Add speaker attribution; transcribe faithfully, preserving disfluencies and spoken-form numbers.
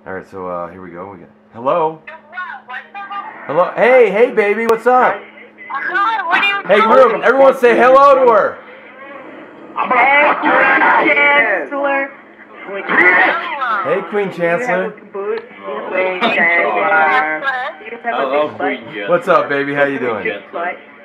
Speaker 1: All right, so uh, here we go. We got hello. Hello. Hey, hey, baby, what's up?
Speaker 2: Hi, what are you
Speaker 1: Hey,
Speaker 2: doing?
Speaker 1: room. Everyone, say hello to her.
Speaker 3: Hey, Chancellor.
Speaker 1: Hey, Queen Chancellor.
Speaker 3: Queen Chancellor.
Speaker 1: What's up, baby? How you doing?